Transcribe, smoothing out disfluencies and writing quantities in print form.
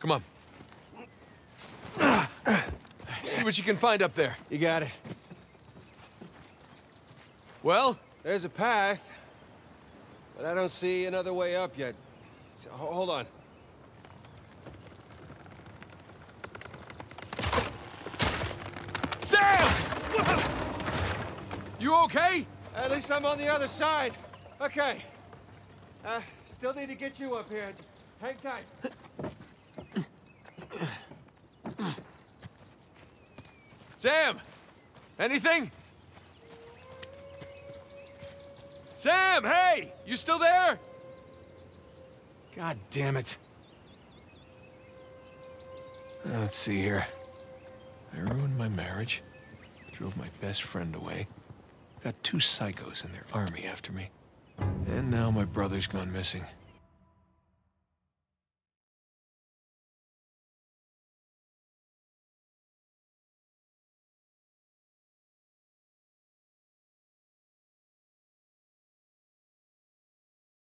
Come on. See what you can find up there. You got it. Well? There's a path, but I don't see another way up yet. So, hold on. Sam! You okay? At least I'm on the other side. Okay. Still need to get you up here. Hang tight. Sam! Anything? Sam, hey! You still there? God damn it. Let's see here. I ruined my marriage, drove my best friend away, got 2 psychos in their army after me, and now my brother's gone missing.